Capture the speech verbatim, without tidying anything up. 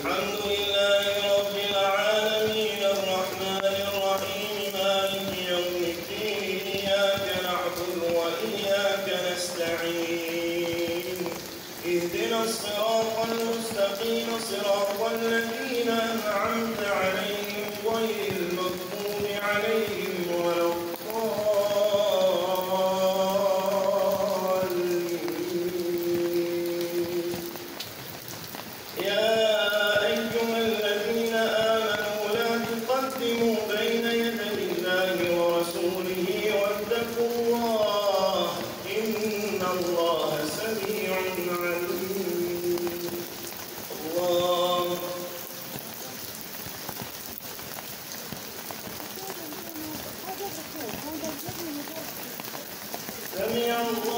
الحمد لله رب العالمين الرحمن الرحيم مالك يوم الدين إياك نعبد وإياك نستعين اهدنا الصراط المستقيم صراط الذين أنعمت عليهم غير المغضوب عليهم ولا الضالين. يا أيها الذين آمنوا لا تقدموا بين يدي الله ورسوله واتقوا الله إن الله سميع عليم. الله سمع الله